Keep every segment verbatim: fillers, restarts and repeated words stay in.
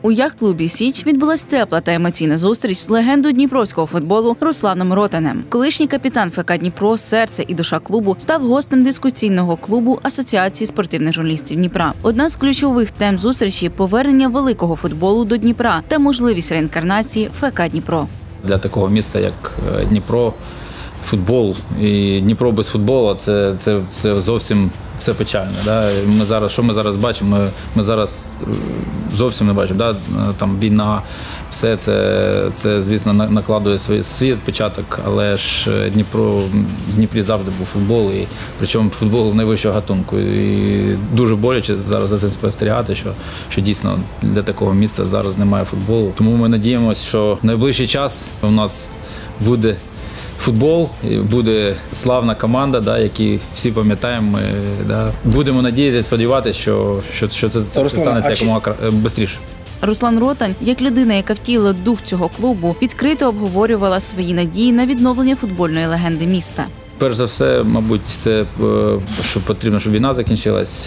У яхт-клубі «Січ» відбулась тепла та емоційна зустріч з легендою дніпровського футболу Русланом Ротанем. Колишній капітан ФК «Дніпро», серце і душа клубу, став гостем дискусійного клубу Асоціації спортивних журналістів Дніпра. Одна з ключових тем зустрічі – повернення великого футболу до Дніпра та можливість реінкарнації ФК «Дніпро». Для такого міста, як Дніпро, футбол і Дніпро без футболу – це, це, це зовсім все печально. Да? Ми зараз, що ми зараз бачимо? Ми, ми зараз зовсім не бачимо. Да? Там війна, все це, це, звісно, накладує свій, свій відпечаток, але ж Дніпро, в Дніпрі завжди був футбол, і причому футбол найвищого гатунку. І дуже боляче зараз за цим спостерігати, що, що дійсно для такого міста зараз немає футболу. Тому ми надіємося, що в найближчий час у нас буде футбол, буде славна команда, да, які всі пам'ятаємо. Да. Будемо надіятися, сподіватися, що, що, що це, це станеться якомога швидше. Руслан Ротань, як людина, яка втілила дух цього клубу, відкрито обговорювала свої надії на відновлення футбольної легенди міста. Перш за все, мабуть, це що потрібно, щоб війна закінчилась.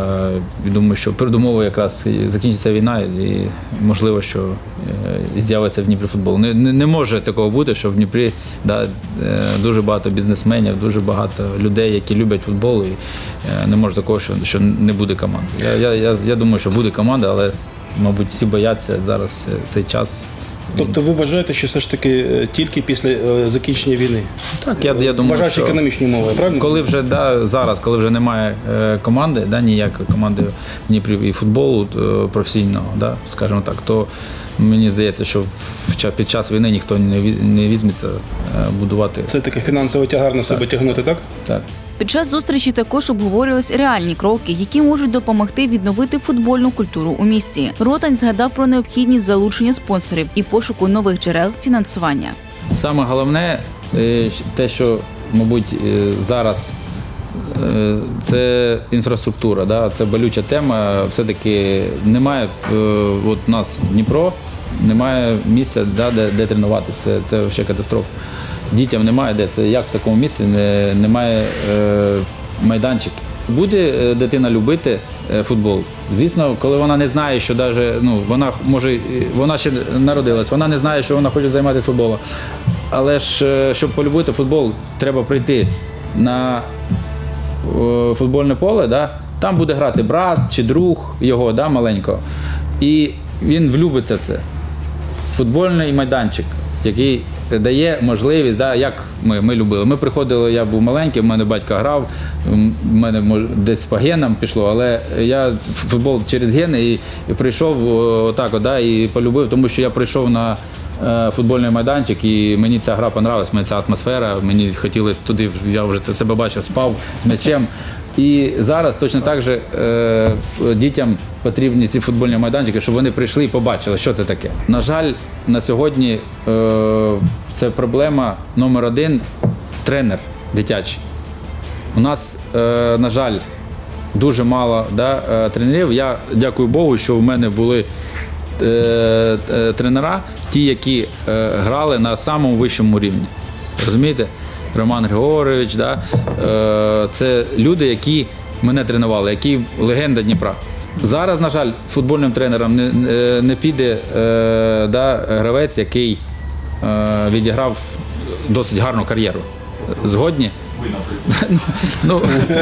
Я думаю, що передумовою якраз закінчиться війна і можливо, що з'явиться в Дніпрі футбол. Не, не може такого бути, що в Дніпрі да, дуже багато бізнесменів, дуже багато людей, які люблять футбол, і не може такого, що, що не буде команди. Я, я, я думаю, що буде команда, але, мабуть, всі бояться зараз цей час. Тобто ви вважаєте, що все ж таки тільки після закінчення війни? Так, я, я думаю, вважаючи що економічні умови, правильно? Коли вже, да, зараз, коли вже немає команди, да, ніякої команди в Дніпрі і футболу професійного, да, скажімо так, то мені здається, що під час війни ніхто не візьметься будувати. Це таке фінансовий тягар на себе тягнути, так? Так. Під час зустрічі також обговорювались реальні кроки, які можуть допомогти відновити футбольну культуру у місті. Ротань згадав про необхідність залучення спонсорів і пошуку нових джерел фінансування. Саме головне те, що, мабуть, зараз це інфраструктура, да? Це болюча тема. Все-таки немає, от у нас Дніпро, немає місця, да, де, де тренуватися. Це взагалі катастрофа. Дітям немає де, це як в такому місці, не, немає е, майданчиків. Буде дитина любити футбол. Звісно, коли вона не знає, що навіть, ну, вона може, вона ще народилась, вона не знає, що вона хоче займатися футболом. Але ж, щоб полюбити футбол, треба прийти на е, футбольне поле, да? Там буде грати брат чи друг його, да, маленького. І він влюбиться в це. Футбольний майданчик, який дає можливість, да, як ми, ми любили. Ми приходили, я був маленький, в мене батько грав, в мене десь по генам пішло, але я футбол через гени і, і прийшов отак, да, і полюбив, тому що я прийшов на е, футбольний майданчик і мені ця гра понравилась, мені ця атмосфера, мені хотілося туди, я вже себе бачив, спав з м'ячем. І зараз точно так же е, дітям потрібні ці футбольні майданчики, щоб вони прийшли і побачили, що це таке. На жаль, на сьогодні е, це проблема номер один – тренер дитячий. У нас, е, на жаль, дуже мало, да, тренерів. Я дякую Богу, що в мене були е, е, тренера, ті, які е, грали на самому вищому рівні. Розумієте? Роман Григорович, да? Це люди, які мене тренували, які легенда Дніпра. Зараз, на жаль, футбольним тренером не, не піде да, гравець, який відіграв досить гарну кар'єру. Згодні? ну,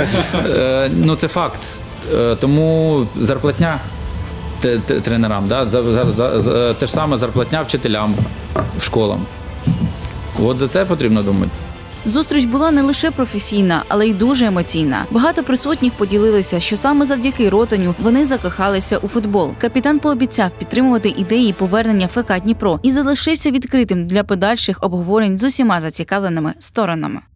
ну, це факт. Тому зарплатня тренерам, да? Те ж саме зарплатня вчителям в школам. От за це потрібно думати. Зустріч була не лише професійна, але й дуже емоційна. Багато присутніх поділилися, що саме завдяки Ротаню вони закохалися у футбол. Капітан пообіцяв підтримувати ідеї повернення ФК «Дніпро» і залишився відкритим для подальших обговорень з усіма зацікавленими сторонами.